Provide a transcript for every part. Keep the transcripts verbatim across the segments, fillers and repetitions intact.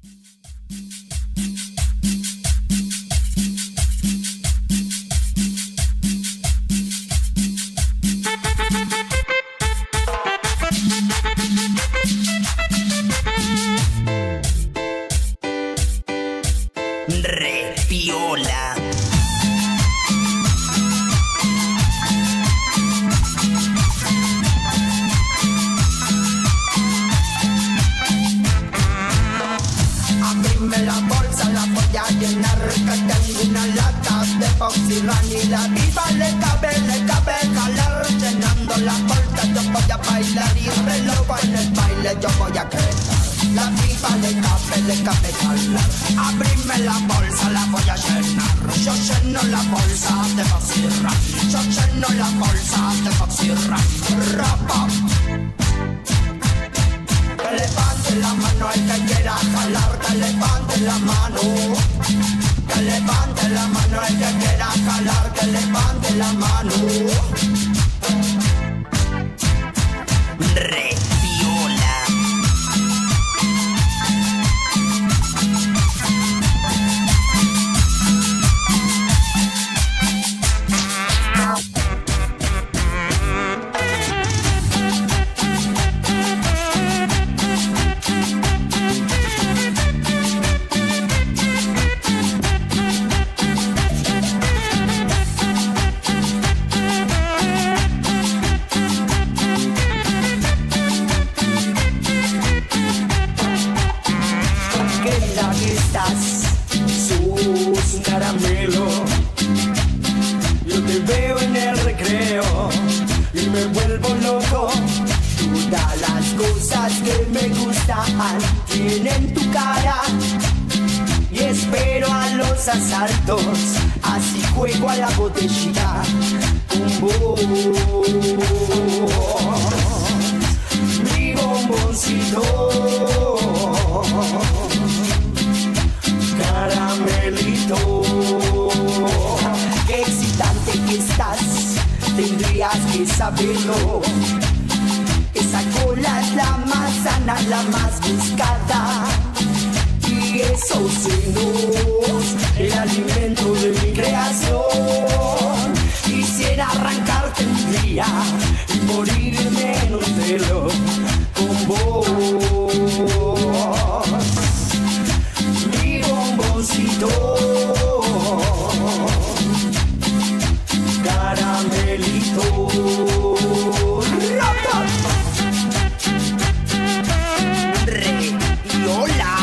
Re piola. Abrime la bolsa, la voy a llenar, que tengo una lata de Foxy Run y la viva le cabe, le cabe jalar. Llenando la bolsa yo voy a bailar y reloj en el baile yo voy a crecer. La viva le cabe, le cabe jalar. Abrime la bolsa, la voy a llenar. Yo lleno la bolsa de Foxy Run. Yo lleno la bolsa de Foxy Run. Rapa. Que levante la mano el que quiera jalar, que levante la mano. Que levante la mano el que quiera jalar, que levante la mano. Re piola. Sos un caramelo. Yo te veo en el recreo y me vuelvo loco. Todas las cosas que me gustan tienen tu cara. Y espero a los asaltos, así juego a la botellita. Un bombón, mi bomboncito. Caramelito, qué excitante que estás, tendrías que saberlo. Esa cola es la más sana, la más buscada. Y esos senos, el alimento de mi creación. Quisiera arrancarte un día y morirme en un celo con vos. Caramelito. Re piola.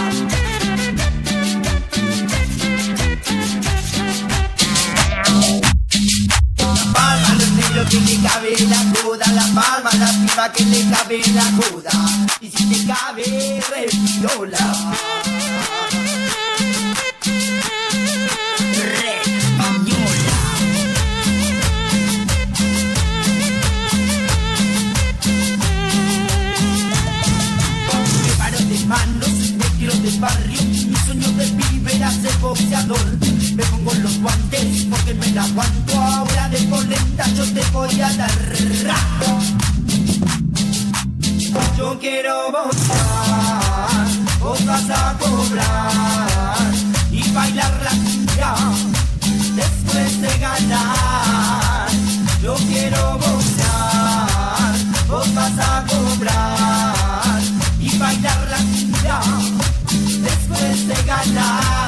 La palma del negro que le cabe la coda, la palma la piba que le cabe la coda. Y si te cabe, re piola. Barrio, mi sueño de vivir a ser boxeador. Me pongo los guantes porque me la aguanto. Ahora de polenta yo te voy a dar. Yo quiero boxear, vos vas a cobrar y bailar la cumbia después de ganar. Yo quiero boxear, vos vas a cobrar y bailar la cumbia después de ganar.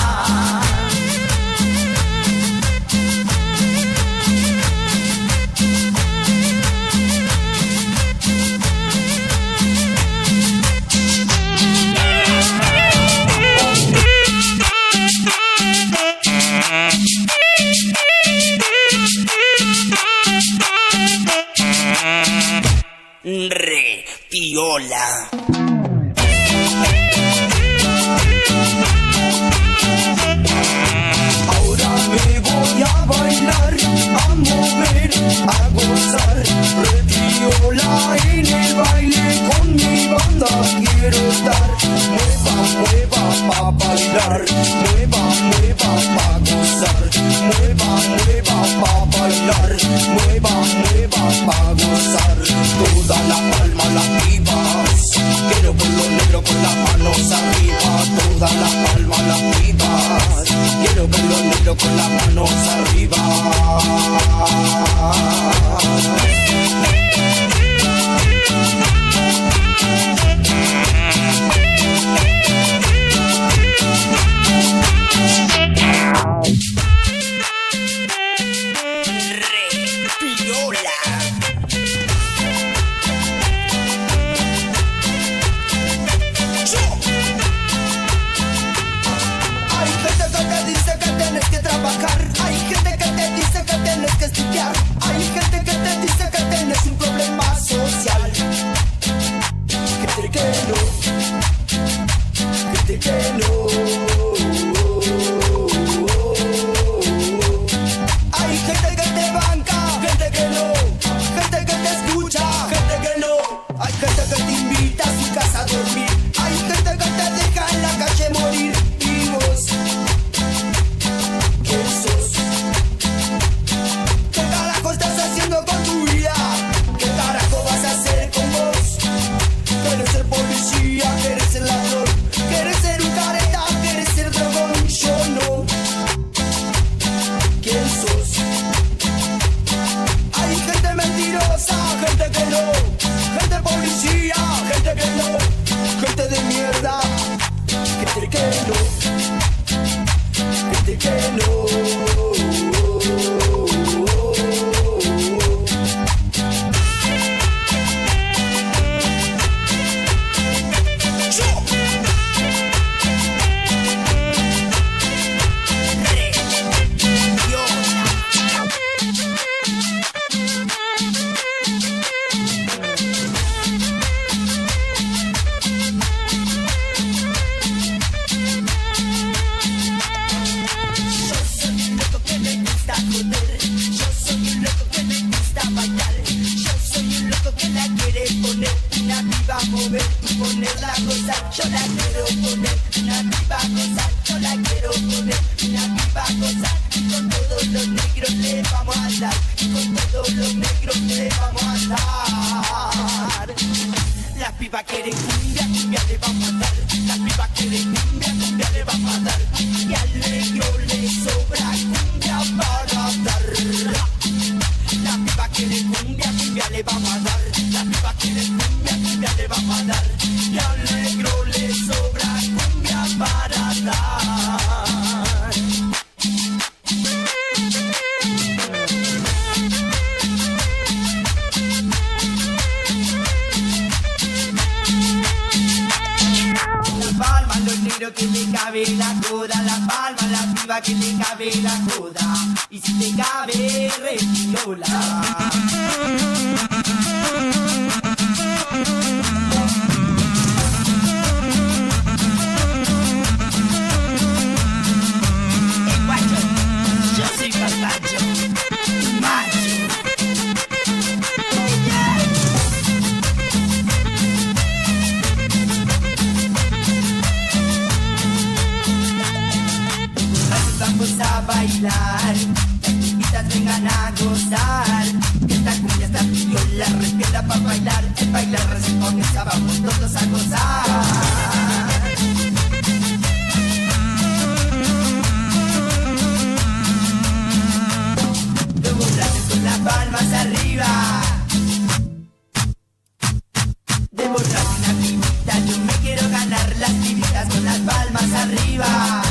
Re piola. Ahora me voy a bailar, a mover, a gozar. Re piola en el baile, con mi banda quiero estar. Mueva, mueva pa' bailar, mueva, mueva pa' gozar. Mueva, mueva pa' bailar, mueva, mueva pa' gozar. Toda la palma las pibas toda la palma a las pibas. Quiero verlo negro con las manos arriba. Hay gente que te dice que tienes que estudiar. Hay gente que te dice que tienes un problema social. Gente que no, gente que no. Hay gente que te banca, gente que no. Gente que te escucha, gente que no. Hay gente que te invita a su casa a dormir. Hay gente que te deja en la calle morir. Y vos, ¿quién sos? ¿Qué carajo estás haciendo con tu vida? ¿Qué carajo vas a hacer con vos? ¿Quieres ser policía? ¿Quieres ser ladrón? ¿Quieres ser un careta? ¿Quieres ser dragón? Yo no. ¿Quién sos? Hay gente mentirosa, gente que no. Gente policía, gente que no. Gente de mierda, gente que no. Gente que no. Ponerla a gozar, yo la quiero poner, una pipa a gozar, yo la quiero poner, una pipa a gozar, y con todos los negros le vamos a dar, y con todos los negros le vamos a dar. La pipa quiere cumbia, cumbia le vamos a dar, la pipa quiere cumbia, cumbia le vamos a dar, y al negro le sobra cumbia para dar. La pipa quiere cumbia, cumbia le vamos a dar, la pipa quiere cumbia, cumbia le vamos a dar. Y al negro le sobra cumbia para dar. La palma, los negros que te cabe la coda. La palma, la piba que te cabe la coda. Y si te cabe, repiola. Vamos a bailar, las chiquitas vengan a gozar. Esta cumbia está piola, respira pa' bailar. El bailar recién comienza, vamos todos a gozar. Los borrachos con las palmas arriba. De borracho una pibita, yo me quiero ganar las pibitas con las palmas arriba.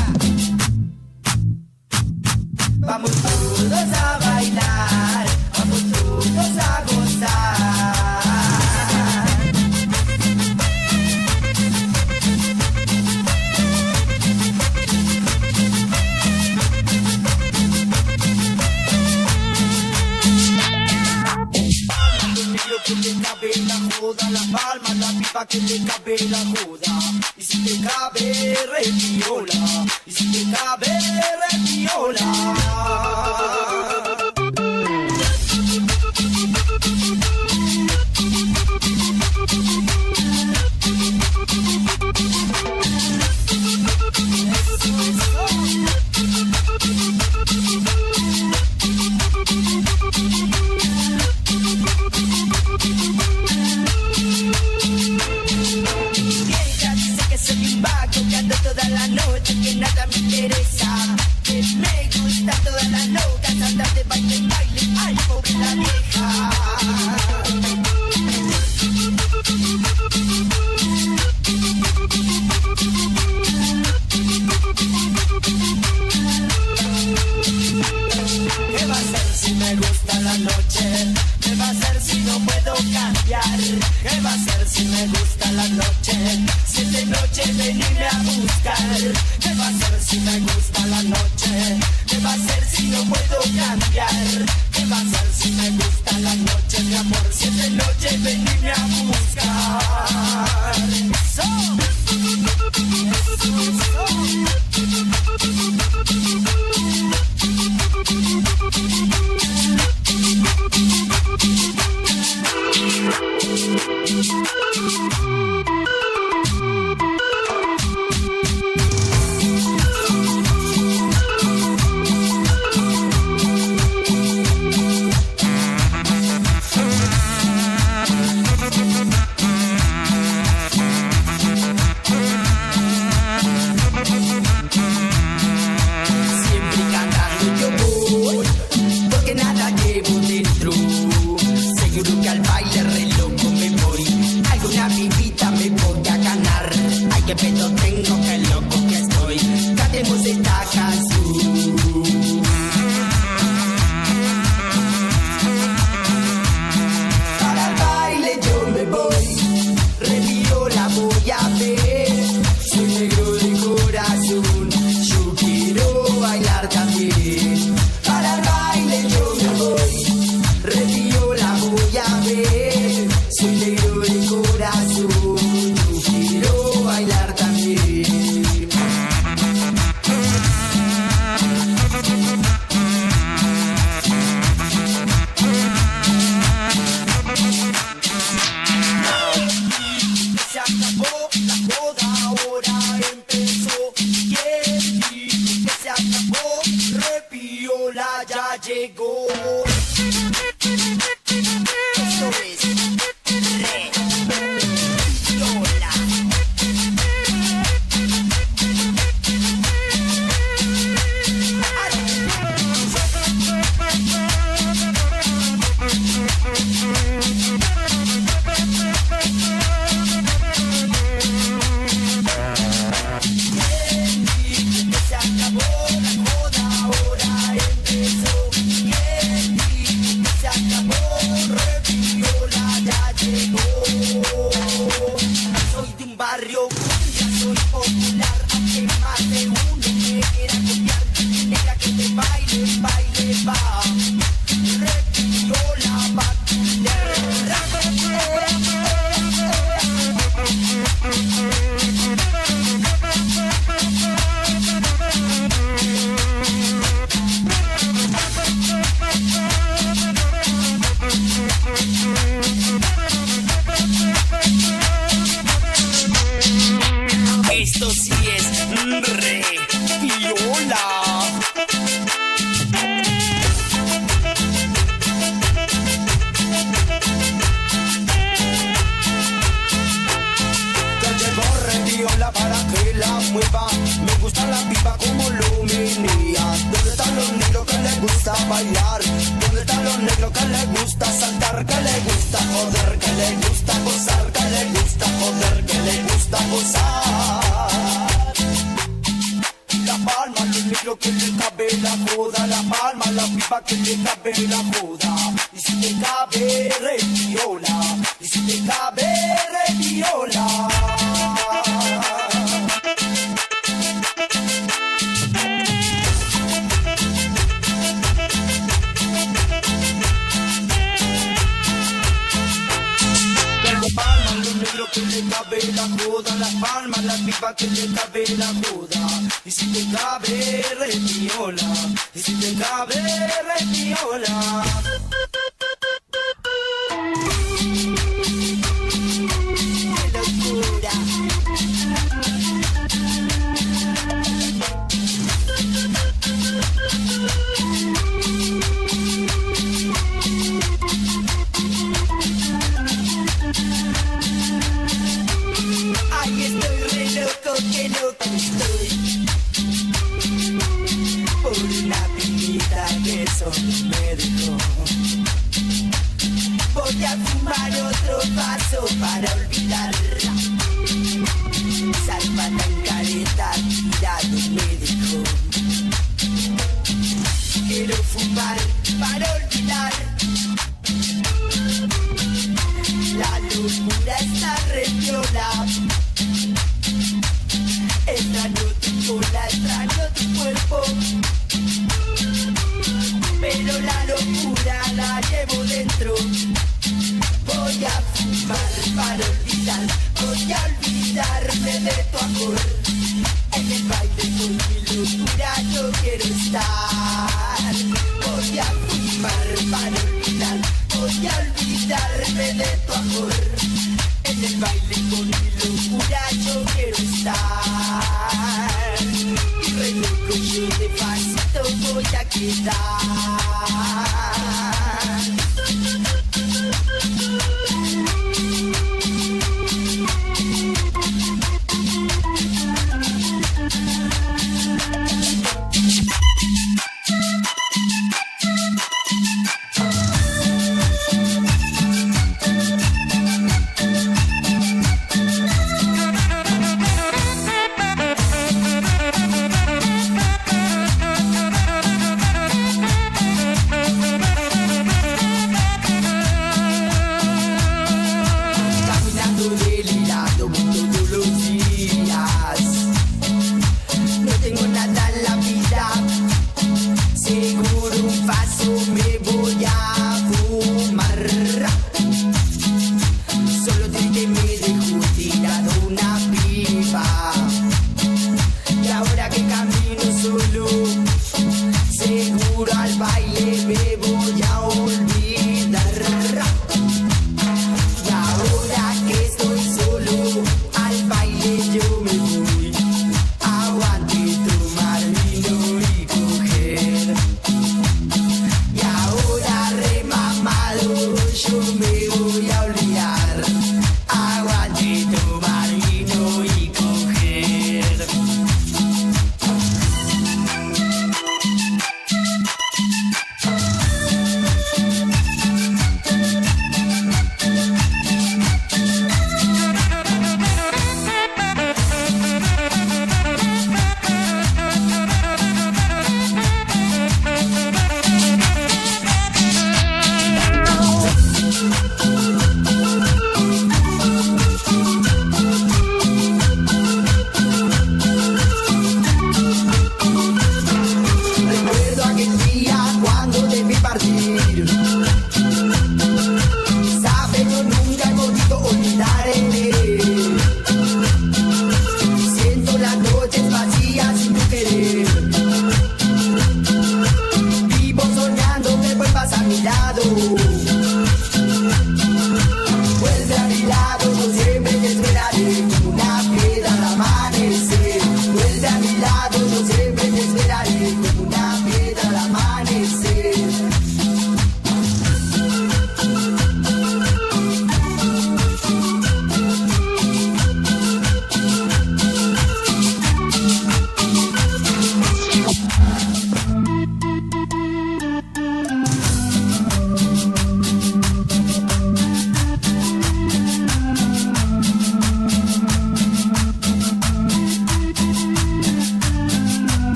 Vamos todos a bailar, vamos todos a gozar. Los negros que te cabe la joda, la palma, la pipa que te cabe la joda. Y si te cabe, reviola. Y si te cabe, reviola. Ella dice que soy un vago que bailando toda la noche, que nada me interesa. Que me gusta toda la loca, andar de baile en baile, ay, pobre la vieja. ¿Qué va a hacer si me gusta la noche? ¿Qué va a hacer si no puedo cambiar? ¿Qué va a hacer si me gusta la noche? Si de noche venirme a buscar. ¿Qué va a hacer si me gusta la noche? ¿Qué va a hacer si no puedo cambiar? ¿Qué va a hacer si me gusta la noche, mi amor? Si de noche venirme a buscar. Eso, eso, eso. Ay, estoy re loco, que loco.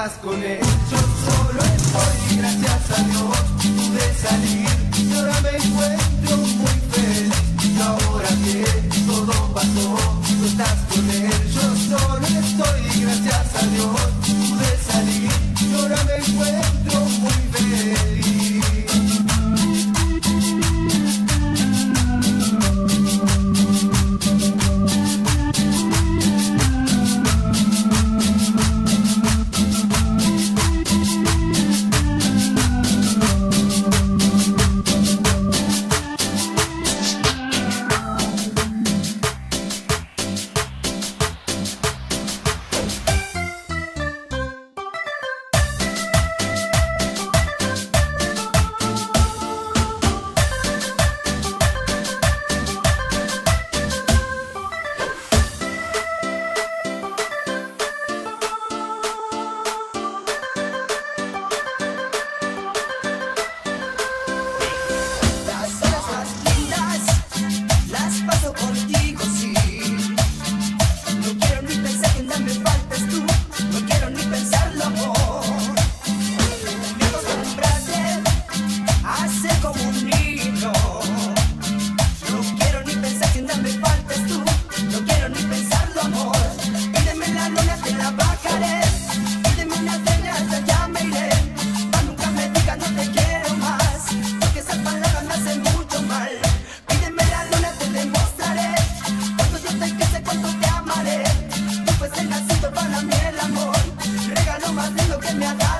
estás con él. Yo solo estoy, gracias a Dios, pude salir y ahora me encuentro muy feliz. Y ahora que todo pasó, tú estás con él. Yo solo estoy, gracias a Dios, pude salir y ahora me encuentro muy feliz. Me ha dado